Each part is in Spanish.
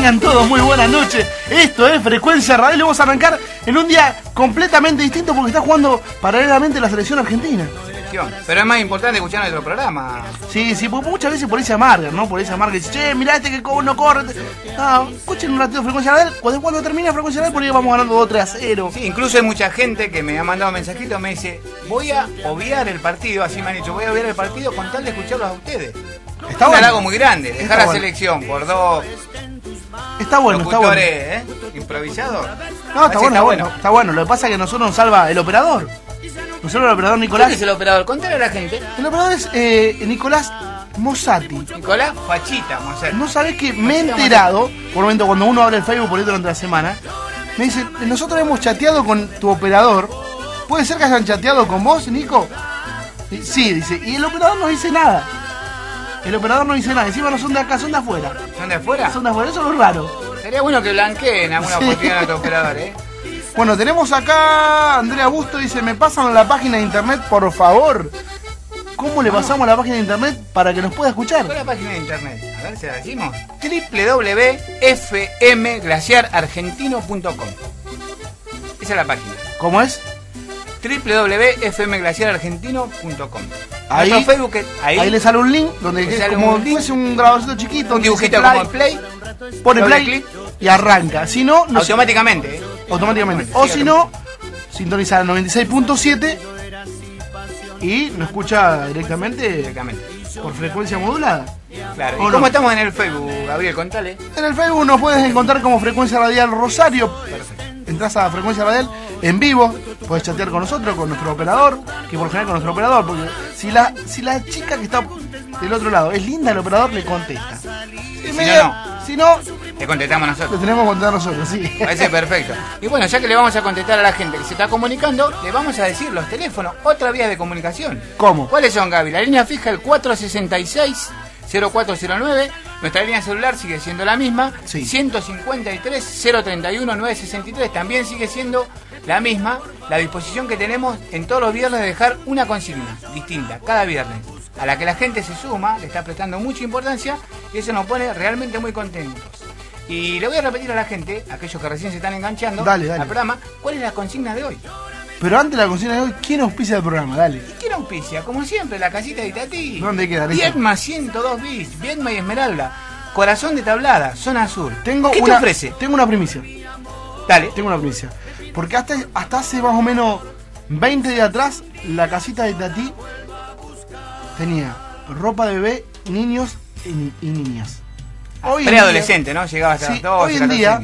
Tengan todos muy buenas noches. Esto es Frecuencia Radial y vamos a arrancar en un día completamente distinto porque está jugando paralelamente la selección argentina. Pero es más importante escuchar nuestro programa. Sí, porque muchas veces por ahí se amargan, ¿no? Por ahí se amargan y dicen, che, mirá este que no corre. No, escuchen un ratito Frecuencia Radial. Cuando termine Frecuencia Radial, por ahí vamos ganando 2-3-0. Sí, incluso hay mucha gente que me ha mandado mensajitos, me dice, voy a obviar el partido, así me han dicho, voy a obviar el partido con tal de escucharlos a ustedes. Está un bueno. halago muy grande, dejar la selección por dos está bueno, locutores, improvisados. No, está bueno. Está bueno. Lo que pasa es que a nosotros nos salva el operador. Nosotros el operador Nicolás. ¿Quién es el operador? Contale a la gente. El operador es Nicolás Mossati. Nicolás Fachita Mossati. No sabés que me he enterado, por un momento cuando uno abre el Facebook por ahí durante la semana, me dice, nosotros hemos chateado con tu operador. ¿Puede ser que hayan chateado con vos, Nico? Sí, dice, y el operador no dice nada. El operador no dice nada, encima no son de acá, son de afuera. ¿Son de afuera? Son de afuera, eso es lo raro. Sería bueno que blanqueen alguna oportunidad a tu operador, Bueno, tenemos acá Andrea Busto, dice, ¿me pasan la página de internet, por favor? ¿Cómo le pasamos la página de internet para que nos pueda escuchar? ¿Cuál es la página de internet? A ver, ¿se la decimos? www.fmglaciarargentino.com. Esa es la página. ¿Cómo es? www.fmglaciarargentino.com. Ahí, Facebook, ahí le sale un link donde es como si fuese un grabadorcito chiquito, un dibujito como el play, pone play y arranca. Si no, automáticamente. Automáticamente. O si no, sintoniza el 96.7 y nos escucha directamente por frecuencia modulada. Claro. ¿Y cómo estamos en el Facebook, Gabriel? Contale. En el Facebook nos puedes encontrar como Frecuencia Radial Rosario. Perfecto. Entras a Frecuencia Radial en vivo, puedes chatear con nosotros, con nuestro operador, que por lo general con nuestro operador, porque si la chica que está del otro lado es linda, el operador le contesta. Si no, le contestamos nosotros. Le tenemos que contestar nosotros, sí. Parece perfecto. Y bueno, ya que le vamos a contestar a la gente que se está comunicando, le vamos a decir los teléfonos, otra vía de comunicación. ¿Cómo? ¿Cuáles son, Gaby? La línea fija, el 466-0409. Nuestra línea celular sigue siendo la misma. Sí. 153-031-963 también sigue siendo la misma. La disposición que tenemos en todos los viernes de dejar una consigna distinta, cada viernes, a la que la gente se suma, le está prestando mucha importancia y eso nos pone realmente muy contentos. Y le voy a repetir a la gente, aquellos que recién se están enganchando al programa, ¿cuál es la consigna de hoy? Pero antes de la consigna de hoy, ¿quién auspicia el programa? Dale. ¿Y quién auspicia? Como siempre, la casita de Itatí. ¿Dónde queda? Viedma 102 bis, Viedma y Esmeralda, Corazón de Tablada, Zona Sur. ¿Qué te ofrece? Tengo una primicia. Dale. Tengo una primicia. Porque hasta hace más o menos 20 días atrás, la casita de Itatí tenía ropa de bebé, niños y niñas. Preadolescente, ¿no? Llegaba hasta las 12, hoy en día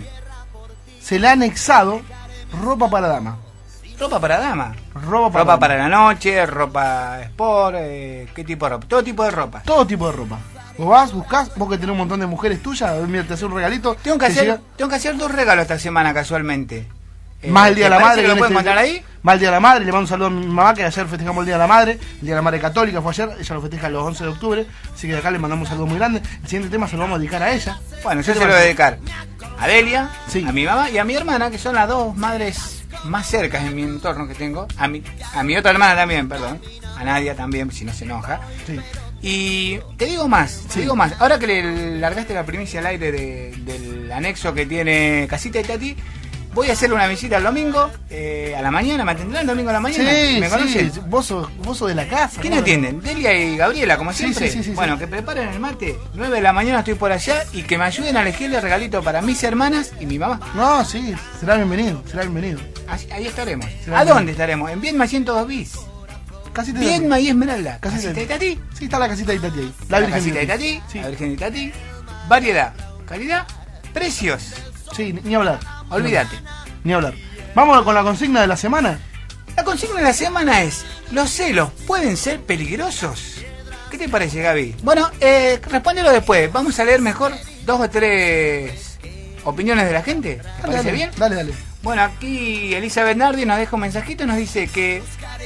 se le ha anexado ropa para dama. ¿Ropa para dama? Ropa para la noche, ropa sport, ¿qué tipo de ropa? Todo tipo de ropa. Todo tipo de ropa. Vos vas, buscás, vos que tenés un montón de mujeres tuyas, mira, te hace un regalito. Tengo que hacer 2 regalos esta semana casualmente. Más el Día de la Madre. ¿Lo pueden encontrar ahí? Más el Día de la Madre, le mando un saludo a mi mamá, que ayer festejamos el Día de la Madre. El Día de la Madre Católica fue ayer, ella lo festeja los 11 de octubre. Así que de acá le mandamos un saludo muy grande. El siguiente tema se lo vamos a dedicar a ella. Bueno, yo se lo voy a dedicar a Delia, a mi mamá y a mi hermana, que son las 2 madres más cercas en mi entorno que tengo. A mi otra hermana también, perdón. A Nadia también, si no se enoja. Sí. Y te digo más. Ahora que le largaste la primicia al aire del anexo que tiene Casita de Itatí, voy a hacerle una visita el domingo a la mañana. ¿Me atenderán el domingo a la mañana? Sí, ¿Me conocen? Sí. Vos sos de la casa. ¿Quién atienden? Delia y Gabriela, como siempre. Sí. Bueno, que preparen el mate. 9 de la mañana estoy por allá y que me ayuden a elegirle regalito para mis hermanas y mi mamá. No, sí, será bienvenido. Ahí estaremos. ¿A dónde estaremos? En Viedma 102 bis. Viedma y Esmeralda. ¿Casita de Itatí? Sí, está la casita de Itatí ahí. La casita de Itatí, la Virgen de Itatí. Variedad, calidad, precios. Sí, ni hablar. Olvídate. Ni hablar. Vamos con la consigna de la semana. La consigna de la semana es: ¿los celos pueden ser peligrosos? ¿Qué te parece, Gaby? Bueno, respóndelo después. Vamos a leer mejor 2 o 3 opiniones de la gente. ¿Te parece bien? Dale. Bueno, aquí Elizabeth Nardi nos deja un mensajito y nos dice que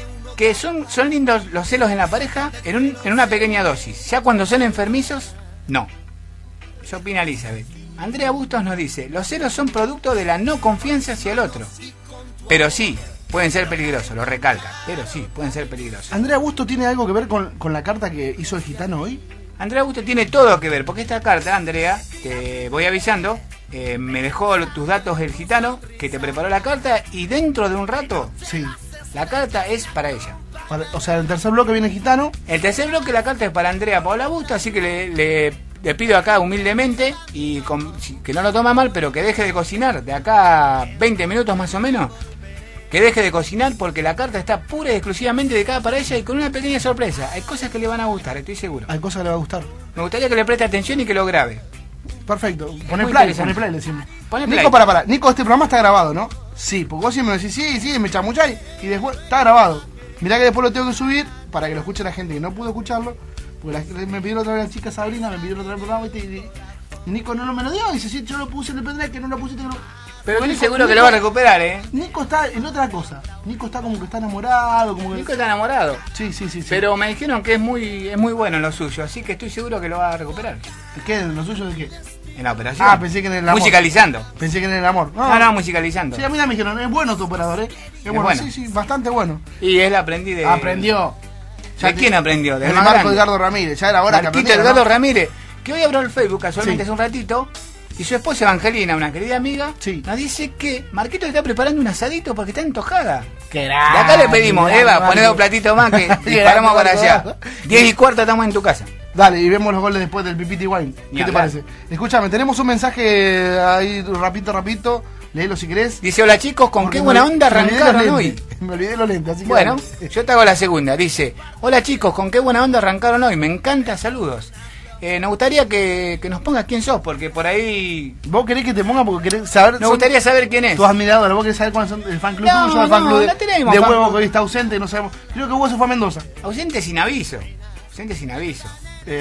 son lindos los celos en la pareja en una pequeña dosis. Ya cuando son enfermizos, no. Eso opina Elizabeth. Andrea Bustos nos dice: los celos son producto de la no confianza hacia el otro. Pero sí, pueden ser peligrosos, lo recalca. Pero sí, pueden ser peligrosos. ¿Andrea Bustos tiene algo que ver con la carta que hizo el gitano hoy? Andrea Bustos tiene todo que ver, porque esta carta, Andrea, te voy avisando, me dejó tus datos el gitano, que te preparó la carta, y dentro de un rato, Sí. la carta es para ella. O sea, en el tercer bloque viene el gitano. El tercer bloque, la carta es para Andrea Paola Busto, así que le pido acá humildemente, y que no lo toma mal, pero que deje de cocinar, de acá a 20 minutos más o menos, que deje de cocinar, porque la carta está pura y exclusivamente dedicada para ella y con una pequeña sorpresa. Hay cosas que le van a gustar, estoy seguro. Hay cosas que le va a gustar. Me gustaría que le preste atención y que lo grabe. Perfecto. muy Poné interesante. play, le decimos. Poné Nico, play. para. Nico, este programa está grabado, ¿no? Sí, porque vos siempre me decís, sí, me chamucháis, y después está grabado. Mirá que después lo tengo que subir para que lo escuche la gente que no pudo escucharlo. Porque me pidió otra vez la chica Sabrina, me pidió otra vez el programa, y Nico no me lo dio. Dice, sí, yo lo puse en el pendrive, que no lo pusiste, que no. Pero estoy Nico, seguro que lo va a recuperar, ¿eh? Nico está en otra cosa. Nico está como que está enamorado, como que... Nico está enamorado. Sí. Pero me dijeron que es muy bueno en lo suyo, así que estoy seguro que lo va a recuperar. ¿Qué? ¿Lo suyo de qué? En la operación. Ah, pensé que en el amor. Musicalizando. Pensé que en el amor. No, musicalizando. Sí, a mí también me dijeron, es bueno tu operador, ¿eh? Es bueno. bueno. Sí, bastante bueno. Y él aprendí de... Aprendió. ¿De quién aprendió? De más Marco grande. Edgardo Ramírez. Ya era hora que Marquito aprendiera, Edgardo ¿no? Ramírez, que hoy abrió el Facebook casualmente Sí. hace un ratito, y su esposa Evangelina, una querida amiga, Sí. nos dice que Marquito está preparando un asadito porque está antojada. Qué De acá le pedimos, Eva, poné 2 platitos más que disparamos para allá. 10:15 estamos en tu casa. Dale, y vemos los goles después del Pipiti Wine. Ni ¿Qué te hablar. parece? Escúchame, tenemos un mensaje ahí rapidito. Léelo si querés. Dice, hola chicos, ¿con Porque qué buena onda me olvidé los arrancaron lentes. hoy? Me olvidé los lentes, así que Bueno, dale. yo te hago la segunda. Dice, hola chicos, ¿con qué buena onda arrancaron hoy? Me encanta, saludos. Nos gustaría que nos pongas quién sos, porque por ahí... ¿Vos querés que te ponga porque querés saber? Nos son gustaría saber quién es. tus admiradores, vos querés saber cuáles son el fan club No, tuyo, el fan no, club no tenemos de fan Huevo club. que hoy está ausente, no sabemos. Creo que Huevo se fue a Mendoza. Ausente sin aviso. Ausente sin aviso.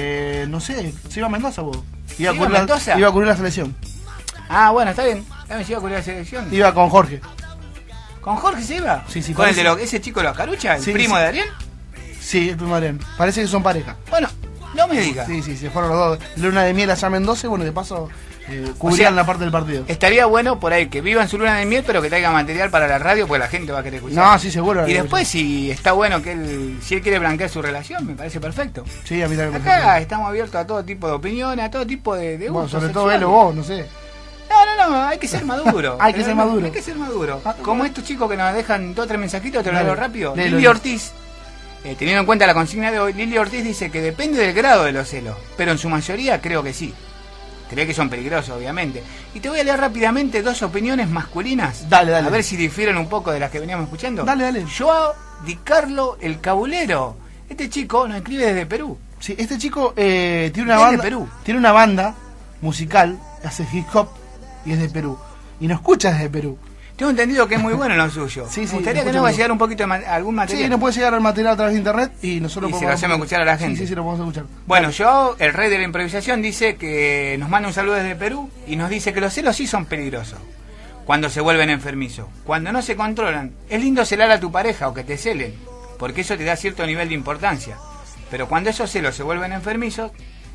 No sé, se iba a Mendoza vos. iba a Mendoza? Iba a cubrir la selección. Ah, bueno, está bien. También se iba a cubrir la selección. Iba con Jorge. ¿Con Jorge se iba? Sí, ¿Con parece. el de ese chico de los caruchas? ¿El Sí, primo sí. de Ariel? Sí, el primo Adrián. Parece que son pareja. Bueno, no me digas. Sí, se fueron los dos. Luna de miel allá a Mendoza y bueno, de paso cubrían la parte del partido. Estaría bueno por ahí que vivan su luna de miel, pero que traiga material para la radio, porque la gente va a querer escuchar. No, sí, seguro. Y después, si está bueno que si él quiere blanquear su relación, me parece perfecto. Sí, a mí también me Acá parece. estamos abiertos a todo tipo de opiniones, a todo tipo de Bueno, gustos sobre todo sexuales. él o vos, no sé. No, hay que ser maduro. Hay que ser maduro. Hay que ser maduro. Ah, Como estos chicos que nos dejan 2 o 3 mensajitos, te lo Dale, leo rápido. léelo. Lili Ortiz, teniendo en cuenta la consigna de hoy, Lili Ortiz dice que depende del grado de los celos, pero en su mayoría creo que sí. Cree que son peligrosos, obviamente. Y te voy a leer rápidamente 2 opiniones masculinas. Dale. A ver si difieren un poco de las que veníamos escuchando. Dale. Joao Di Carlo el Cabulero. Este chico nos escribe desde Perú. Sí, este chico tiene una Es de banda. Perú. Tiene una banda musical, hace hip hop y es de Perú. Y nos escucha desde Perú. Tengo entendido que es muy bueno lo suyo. Sí, Me sí, gustaría que escucha nos va a mucho. llegar un poquito de algún material. Sí, nos puede llegar el material a través de internet y nosotros Y se podemos... lo hacemos escuchar a la gente. Sí, lo podemos escuchar. Bueno, yo, el rey de la improvisación, dice que nos manda un saludo desde Perú y nos dice que los celos sí son peligrosos cuando se vuelven enfermizos, cuando no se controlan. Es lindo celar a tu pareja o que te celen, porque eso te da cierto nivel de importancia. Pero cuando esos celos se vuelven enfermizos,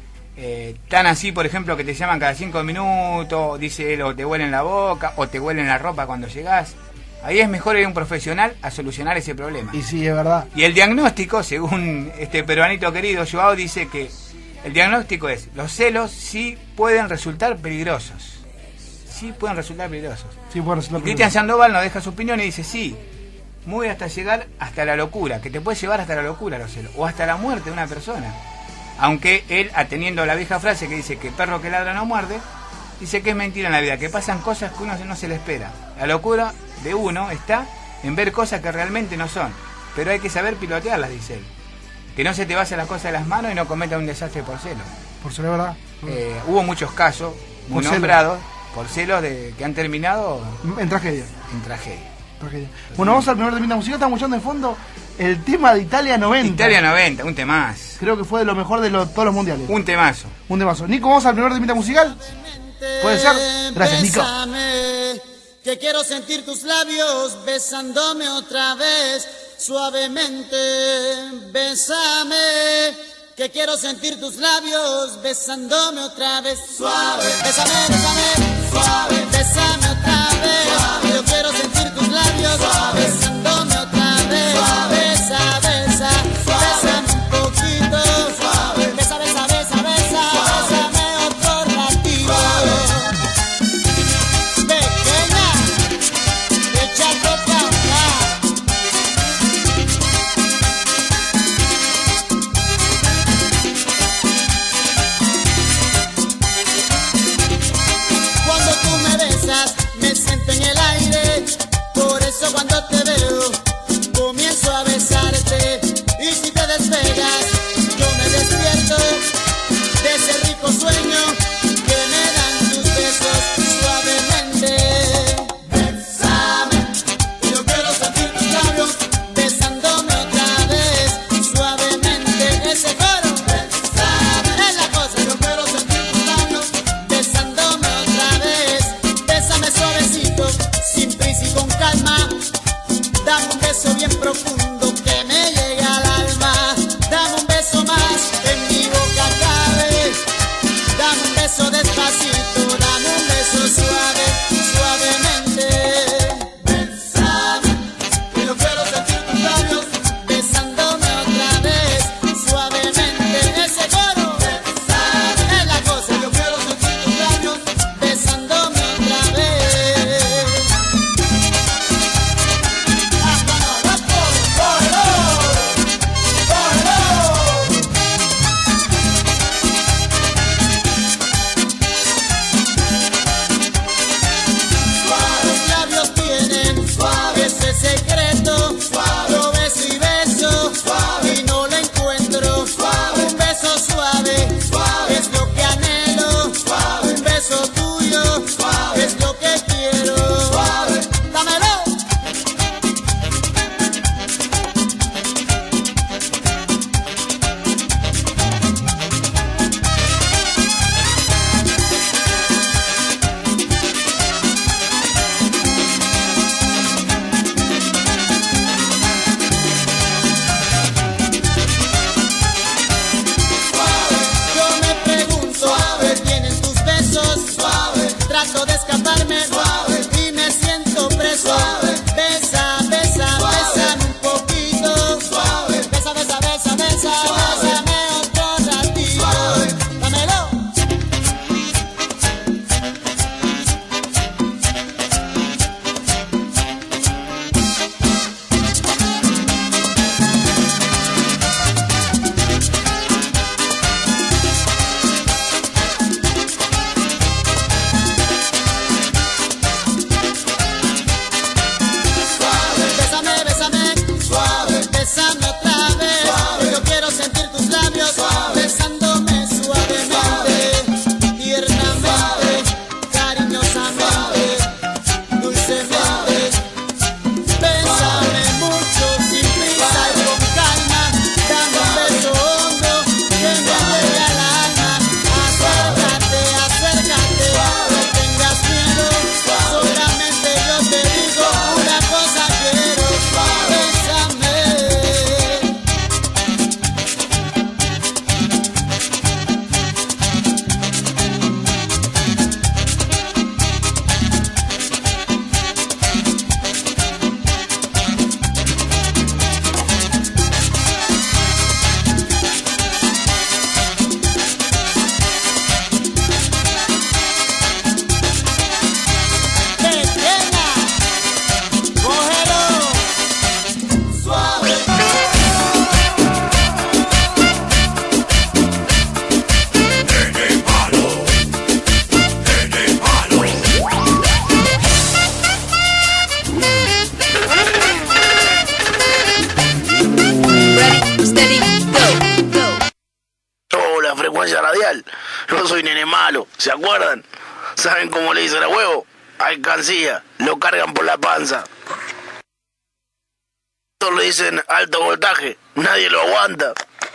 tan así, por ejemplo, que te llaman cada 5 minutos, dice él, o te huelen la boca, o te huelen la ropa cuando llegás, ahí es mejor ir a un profesional a solucionar ese problema. Y sí, es verdad. Y el diagnóstico, según este peruanito querido Joao, dice que el diagnóstico es: los celos sí pueden resultar peligrosos. Sí pueden resultar peligrosos. Sí, puede resultar Y Cristian Sandoval nos deja su opinión y dice: sí, muy hasta llegar hasta la locura, que te puede llevar hasta la locura los celos, o hasta la muerte de una persona. Aunque él, ateniendo la vieja frase que dice que perro que ladra no muerde, dice que es mentira en la vida, que pasan cosas que uno no se le espera. La locura de uno está en ver cosas que realmente no son, pero hay que saber pilotearlas, dice él. Que no se te vayan las cosas de las manos y no cometa un desastre por celos. Por ser verdad. Hubo muchos casos muy Por celos. nombrados por celos que han terminado En tragedia. en tragedia. Bueno, vamos al primer temita musical. Estamos escuchando de fondo el tema de Italia 90. Italia 90, un temazo. Creo que fue de lo mejor de todos los mundiales. Un temazo. Un temazo. Nico, vamos al primer temita musical. ¿Puede ser? Gracias, Nico. Bésame, que quiero sentir tus labios besándome otra vez suavemente. Bésame, que quiero sentir tus labios besándome otra vez suave. Bésame, bésame, suave. Bésame otra vez. Suave. Yo quiero sentir tus labios besándome otra vez. Besa, besa, bésame un poquito. Besa, besa, besa, besa, bésame otro ratito. sueño que me dan tus besos suavemente. Bésame, yo quiero sentir tus labios besándome otra vez suavemente. Ese coro, bésame, es la cosa. Yo quiero sentir tus labios besándome otra vez. Bésame suavecito, sin prisa y con calma. Dame un beso bien profundo que me llega al alma. Dame un beso más, en mi boca cabe. Dame un beso despacito, dame un beso suave, suavemente. Bésame, que yo quiero sentir tus labios besándome otra vez, suavemente. Ese coro, bésame, es la cosa. Yo quiero sentir tus labios besándome otra vez. Los labios tienen ese secreto. Lo beso y beso y no lo encuentro. Un beso suave es lo que anhelo. Un beso tuyo es lo que quiero. Dámelo. Yo me pregunto, ¿qué tienen tus besos? Trato de escaparme y me siento preso. Besa, besa, bésame un poquito. Besa, besa, besa, besa, bésame otro ratito. Dámelo. Bésame, bésame, bésame otra vez. Yo quiero sentir tus labios besándome suavemente, tiernamente, cariñosamente, dulcemente. Bésame mucho, sin prisa y con calma. Dame un beso hondo que me llegue al alma. Acércate, acércate, no tengas miedo. Solamente yo te digo una cosa quiero. Bésame. Pequeña, cógelo. Suave. Ready, steady, go. Oh, la frecuencia radial. Yo soy Nene Malo, ¿se acuerdan? ¿Saben cómo le dicen a huevo? Alcancía, lo cargan por la panza. Todos le dicen alto voltaje, nadie lo aguanta.